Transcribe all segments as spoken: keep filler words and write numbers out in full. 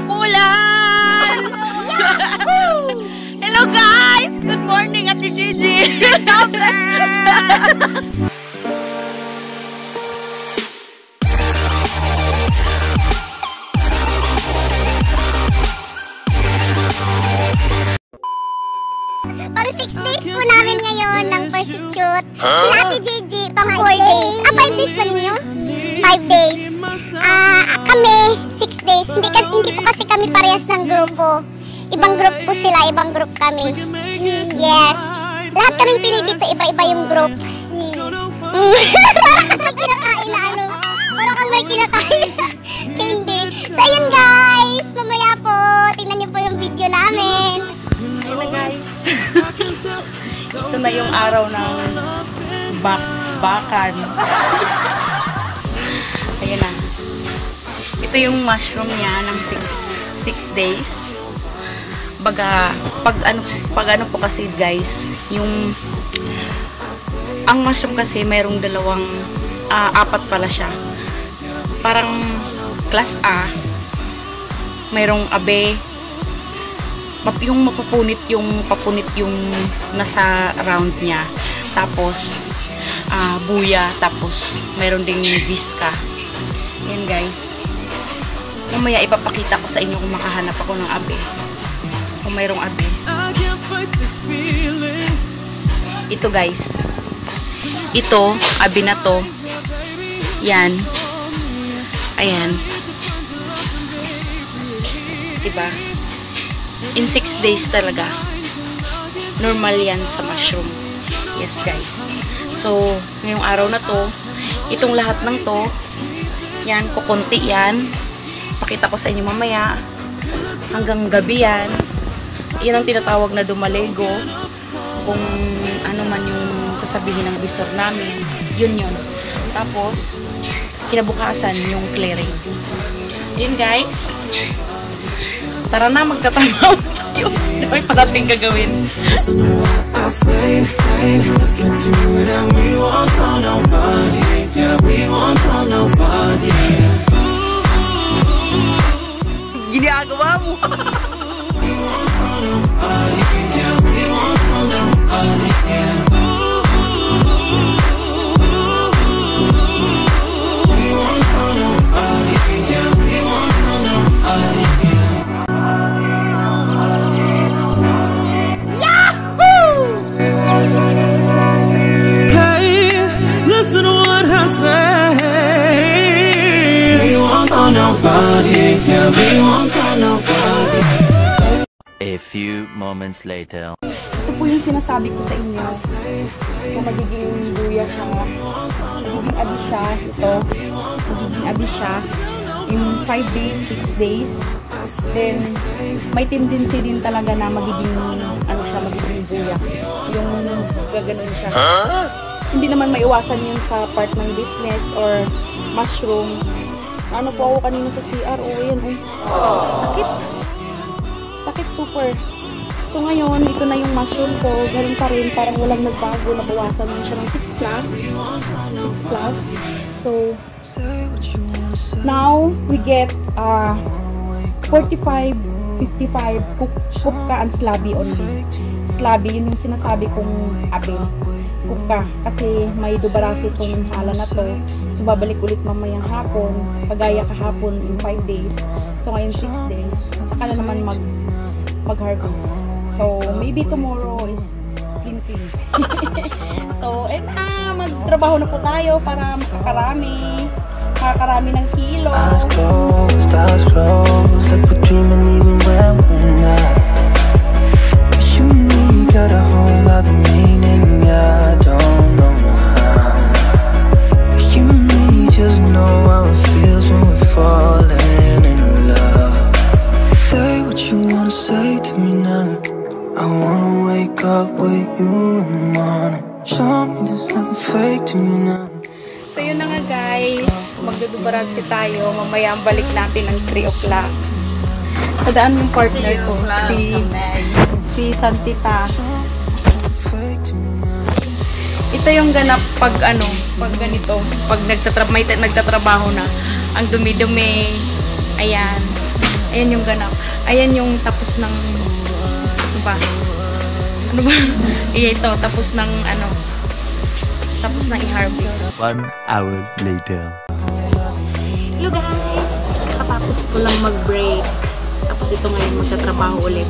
hapulan! Hello guys! Good morning, Ate Gigi! Pang six days po namin ngayon ng persecute. Huh? Si Ate Gigi, pang four days. Ah, five days na ninyo? five days. Ah, kami, six days. Hindi, hindi po kasi kami parehas ng grupo. Ibang group po sila, ibang group kami. Yes. Lahat kaming pili dito, iba-iba yung group. Hmm. Parang kang may kinakain na ano. Parang kang may kinakain na candy. So, ayun guys. Mamaya po, tingnan niyo po yung video namin. Ayun na guys. Ito na yung araw ng bakbakan. Ayan na. Ito yung mushroom niya ng six days. Baga, pag ano, pag ano po kasi guys, yung ang mushroom kasi mayroong dalawang uh, apat pala siya. Parang class A, mayroong abe, yung mapupunit yung papunit yung nasa round niya, tapos uh, buya, tapos mayroon ding viska. Yan guys, mamaya ipapakita ko sa inyo kung makahanap ako ng abe, kung mayroong abe. Ito guys, ito abe na to, yan, ayan, diba? In six days talaga. Normal yan sa mushroom. Yes guys. So, ngayong araw na to, itong lahat ng to, yan, kukunti yan. Pakita ko sa inyo mamaya. Hanggang gabi yan. Yan ang tinatawag na dumalego. Kung ano man yung sasabihin ng visor namin. Yun yun. Tapos, kinabukasan yung clearing. Yun guys. Tara na, magtatrabaho tayo. May parating gagawin. Ginagawa mo. A few moments later. Ito po yung sinasabi ko sa inyo. Kung magiging buya siya, magiging abi siya, ito, magiging abi siya in five days, six days. Then, may tendency din talaga na magiging, ano siya, magiging buya. Yung gaganon siya. Huh? Hindi naman maiwasan yun sa part ng business or mushroom. Ano po ako kanina sa C R, o yan, oh. Sakit. Sakit super. So ngayon, ito na yung mushroom ko. Ganun pa rin, parang walang nagbago. Nabawasan mo siya ng six plus. six plus. So, now, we get uh, forty-five, fifty-five kupka and slabby only. Slabby, yun yung sinasabi kong abe. Kupka. Kasi may dubarasi itong hala na to. So, babalik ulit mamayang hapon. Kagaya kahapon in five days. So, ngayon six days. Saka na naman mag mag-harvest. So, maybe tomorrow is clean-clean. So, eh na, magtrabaho na po tayo para makakarami. Makakarami ng kilo. Eyes closed, eyes closed. Like we're dreaming even when we're not. You and me got a whole other meaning. I don't know how. You and me just know how it feels when we're falling in love. Say what you wanna say to me now. I wanna wake up with you in the morning. Show me there's nothing fake to me now. So yun na nga guys, magdudubaransi tayo. Mamaya ang balik natin ng three o'clock. Sadaan yung partner ko, si, si Santita. Ito yung ganap pag ano, pag ganito, pag nagtatrab may nagtatrabaho na. Ang dumi-dumi. Ayan. Ayan yung ganap. Ayan yung tapos ng, ano ba? Ano ba? Iya ito, tapos ng, ano, tapos ng i-harvest. One hour later. Hello guys! Katapos ko lang mag-break. Tapos ito ngayon magtatrabaho ulit.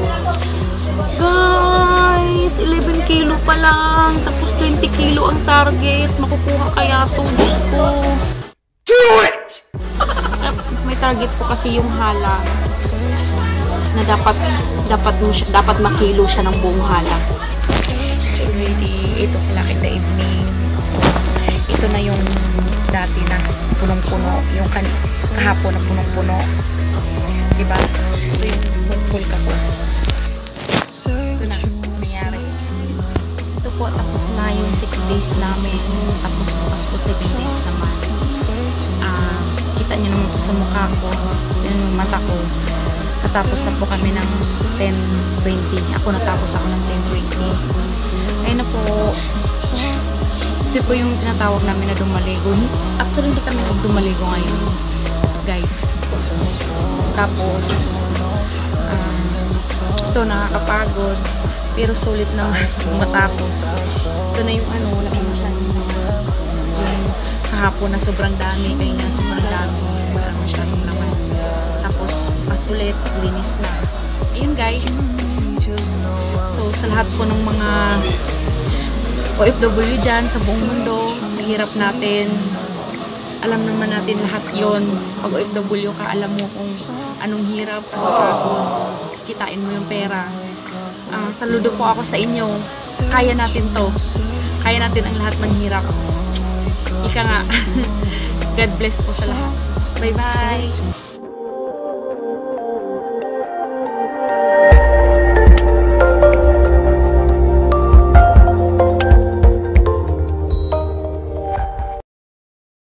Guys! eleven kilo pa lang. Tapos twenty kilo ang target. Makukuha kaya ito. Diyos ko. Do it! May target po kasi yung hala na dapat dapat mo siya, dapat makilo siya ng buong hala. So ready. Ito kalaki the evening. So ito na yung dati na punong-puno. Yung kan kahapon na punong-puno. Diba? Ito yung full ka po. Ito na. Nangyari. Ito po. Tapos na yung six days namin. Tapos bukas po seven days naman. Ah, kita niyo naman po sa mukha ko. Yung mata ko. Natapos na po kami ng ten twenty. Ako natapos ako ng ten twenty. Ayun na po. Ito po yung tinatawag namin na dumaligo. Actually, hindi kami nagdumaligo ngayon, guys. Tapos, um, ito nakakapagod. Pero sulit na matapos. Ito na yung ano, wala pa masyadong yung kahapon na sobrang dami. Kaya nga sobrang dami. Wala masyadong naman. Tapos, pas ulit, linis na. Ayun guys. So, sa lahat po ng mga O F W dyan sa buong mundo, sa hirap natin, alam naman natin lahat yon. Pag O F W ka, alam mo kung anong hirap, anong pagod, kitain mo yung pera. Uh, saludo po ako sa inyo. Kaya natin to. Kaya natin ang lahat ng hirap. Ika nga. God bless po sa lahat. Bye-bye!